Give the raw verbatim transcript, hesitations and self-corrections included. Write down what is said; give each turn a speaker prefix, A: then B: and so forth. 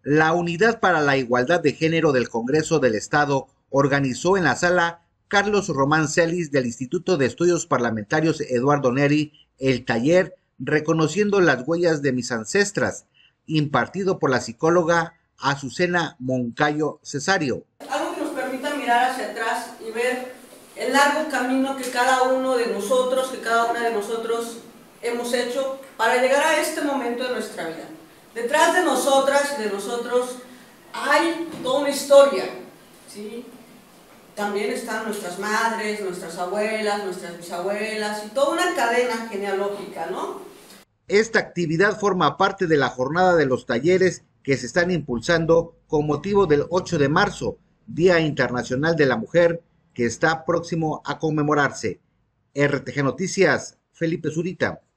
A: La Unidad para la Igualdad de Género del Congreso del Estado organizó en la sala Carlos Román Celis del Instituto de Estudios Parlamentarios Eduardo Neri el taller Reconociendo las Huellas de Mis Ancestras, impartido por la psicóloga Azucena Moncayo Cesario.
B: Algo que nos permita mirar hacia atrás y ver el largo camino que cada uno de nosotros, que cada una de nosotros hemos hecho para llegar a este momento de nuestra vida. Detrás de nosotras y de nosotros hay toda una historia, ¿sí? También están nuestras madres, nuestras abuelas, nuestras bisabuelas y toda una cadena genealógica, ¿no?
A: Esta actividad forma parte de la jornada de los talleres que se están impulsando con motivo del ocho de marzo, Día Internacional de la Mujer, que está próximo a conmemorarse. R T G Noticias, Felipe Zurita.